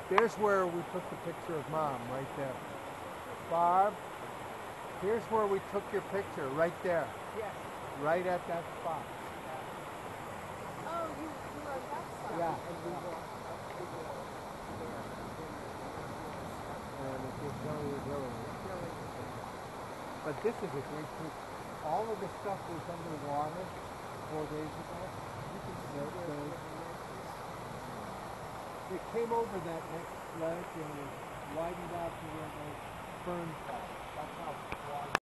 There's where we took the picture of Mom, right there. Barb, here's where we took your picture, right there. Yes. Right at that spot. Oh, you were on that side. Yeah. And we walked up to the there. And it was really. But this is a great picture. All of the stuff was underwater 4 days ago. You can see it. It came over that next ledge and it widened out to where those ferns are.